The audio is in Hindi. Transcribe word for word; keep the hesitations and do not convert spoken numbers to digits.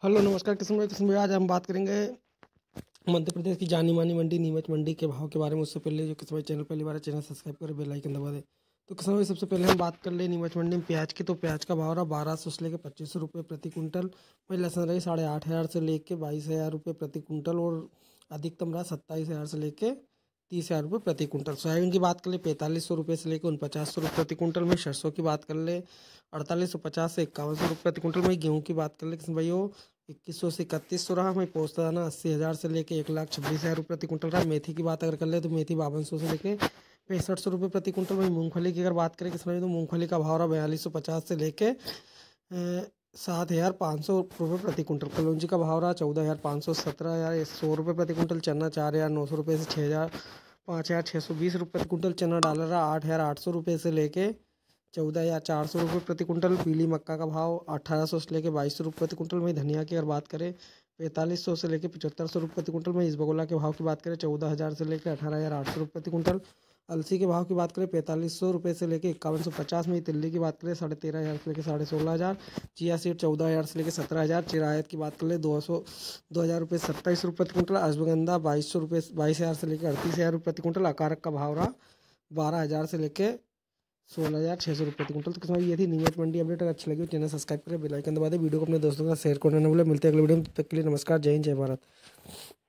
हेलो नमस्कार किस्म भाई किस्म भाई आज हम बात करेंगे मध्य प्रदेश की जानी मानी मंडी नीमच मंडी के भाव के बारे में। उससे पहले जो किस्म भाई चैनल पहली बार है चैनल सब्सक्राइब करें, बेल आइकन दबा दें। तो किस्म भाई सबसे पहले हम बात कर ले नीमच मंडी में प्याज की। तो प्याज का भाव रहा बारह सौ से लेकर पच्चीस सौ रुपये प्रति कुंटल। वही लहसुन रही साढ़े आठ हज़ार से लेकर बाईस हज़ार रुपये प्रति कुंटल और अधिकतम रहा सत्ताईस हज़ार से लेकर तीस हज़ार रुपये प्रति कुंटल। सोयाबीन की बात कर ले पैंतालीस सौ रुपये से लेकर उनपचास सौ रुपये प्रति कुंटल में। सरसों की बात कर ले अड़तालीस सौ पचास से इक्यावन सौ रुपये प्रति कुंटल में। गेहूँ की बात कर ले किसान भाइयों इक्कीस सौ से इकतीस सौ रहा। वहीं पोस्ता दाना अस्सी हज़ार से लेकर एक लाख छब्बीस हज़ार रुपये प्रति कुंटल रहा। मेथी की बात अगर कर ले तो मेथी बावन सौ से लेकर पैंसठ सौ रुपये प्रति कुंटल। वहीं मूंगफली की अगर बात करें किसान भाई तो मूंगफली का भाव रहा बयालीस सौ पचास से लेकर सात हज़ार पाँच सौ रुपये प्रति कुंटल। कलौंजी का भाव रहा चौदह हज़ार पाँच सौ सत्रह हज़ार सौ रुपये प्रति कुंटल। चना चार हज़ार नौ सौ रुपये से छः हज़ार पाँच हज़ार छः सौ बीस रुपये प्रति कुंटल। चना डालर रहा आठ हज़ार आठ सौ रुपये से लेके चौदह हज़ार चार सौ रुपये प्रति कुंटल। पीली मक्का का भाव अठारह सौ से लेकर बाईस सौ रुपये प्रति कुंटल। वहीं धनिया की अगर बात करें पैंतालीस सौ से लेकर पचहत्तर सौ रुपये प्रति कुंटल में। इसबगोला के भाव की बात करें चौदह हज़ार से लेकर अठारह हज़ार आठ सौ रुपये प्रति कुंटल। अलसी के भाव की बात करें पैंतालीस सौ रुपये से लेकर इक्यावन सौ पचास में। तिल्ली की बात करें साढ़े तेरह हज़ार से लेकर साढ़े सोलह हज़ार। चिया सीड चौदह हज़ार से लेकर सत्रह हज़ार। चिरायत की बात करें दो सौ दो हज़ार रुपये सत्ताईस रुपये प्रति कुंटल। अश्वगंधा बाईस सौ रुपये बाईस हज़ार से लेकर अड़तीस हज़ार रुपये प्रति कुंटल। अकारक का भाव रहा बारह हज़ार से लेकर सोलह हज़ार छः सौ रुपये प्रति कुंटल। तो किसान ये थी नीमच मंडी अपडेट। अगर अच्छी लगी हो चैनल सब्सक्राइब करें, बेल आइकन दबा दें, वीडियो को अपने दोस्तों के साथ शेयर करने न भूलें। मिलते हैं अगले वीडियो में, तब तक के लिए नमस्कार, जय हिंद, जय भारत।